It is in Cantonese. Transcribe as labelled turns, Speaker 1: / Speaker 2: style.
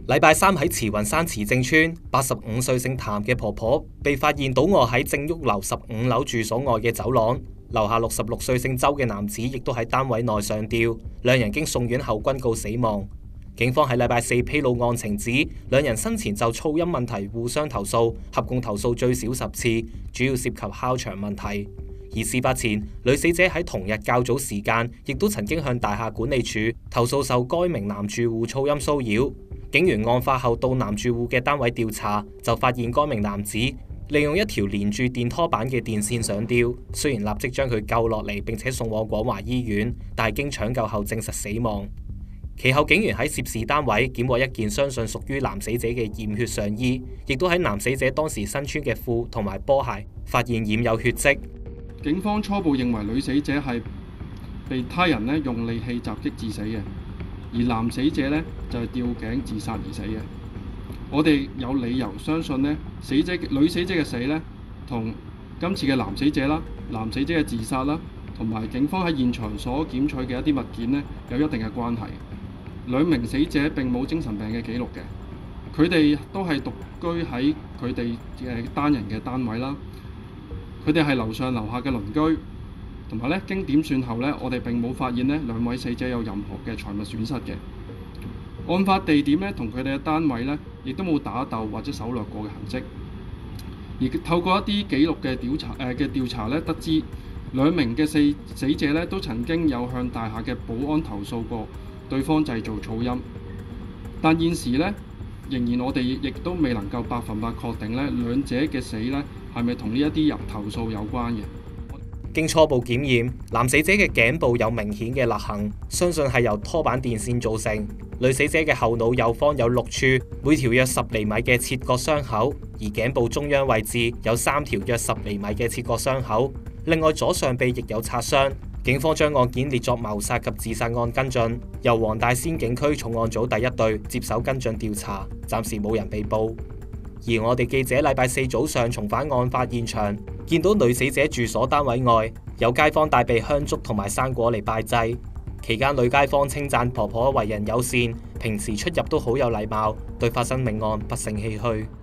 Speaker 1: 禮拜三喺慈雲山慈正村85歲姓譚嘅婆婆被發現倒卧喺正旭樓15樓住所外嘅走廊，樓下66歲姓周嘅男子亦都喺單位內上吊，兩人經送院後均告死亡。警方喺禮拜四披露案情指，兩人生前就噪音問題互相投訴，合共投訴最少10次，主要涉及敲牆問題。而事發前，女死者喺同日較早時間亦都曾經向大廈管理處投訴受該名男住戶噪音騷擾。警員案發後到男住戶嘅單位調查，就發現該名男子利用一條連住電拖板嘅電線上吊，雖然立即將佢救落嚟並且送往廣華醫院，但係經搶救後證實死亡。其後警員喺涉事單位檢獲一件相信屬於男死者嘅驗血上衣，亦都喺男死者當時身穿嘅褲同埋波鞋發現染有血跡。
Speaker 2: 警方初步認為女死者係被他人用利器襲擊致死嘅，而男死者就係吊頸自殺而死嘅。我哋有理由相信女死者嘅死同今次嘅男死者嘅自殺啦，同埋警方喺現場所檢取嘅一啲物件有一定嘅關係。兩名死者並冇精神病嘅記錄嘅，佢哋都係獨居喺佢哋嘅單人嘅單位啦。佢哋係樓上樓下嘅鄰居，同埋經點算後我哋並冇發現兩位死者有任何嘅財物損失嘅。案發地點同佢哋嘅單位亦都冇打鬥或者搜掠過嘅痕跡。而透過一啲記錄嘅調查得知兩名嘅死者都曾經有向大廈嘅保安投訴過對方製造噪音，但現時仍然我哋亦都未能夠100%確定兩者嘅死係咪同呢一啲投訴有關嘅。
Speaker 1: 經初步檢驗，男死者嘅頸部有明顯嘅勒痕，相信係由拖板電線造成。女死者嘅後腦右方有6處，每條約10厘米嘅切割傷口，而頸部中央位置有3條約10厘米嘅切割傷口。另外左上臂亦有擦傷。警方將案件列作謀殺及自殺案跟進，由黃大仙警區重案組第1隊接手跟進調查，暫時冇人被捕。而我哋記者禮拜四早上重返案發現場，見到女死者住所單位外有街坊帶備香燭同埋生果嚟拜祭。期間女街坊稱讚婆婆為人友善，平時出入都好有禮貌，對發生命案不勝唏噓。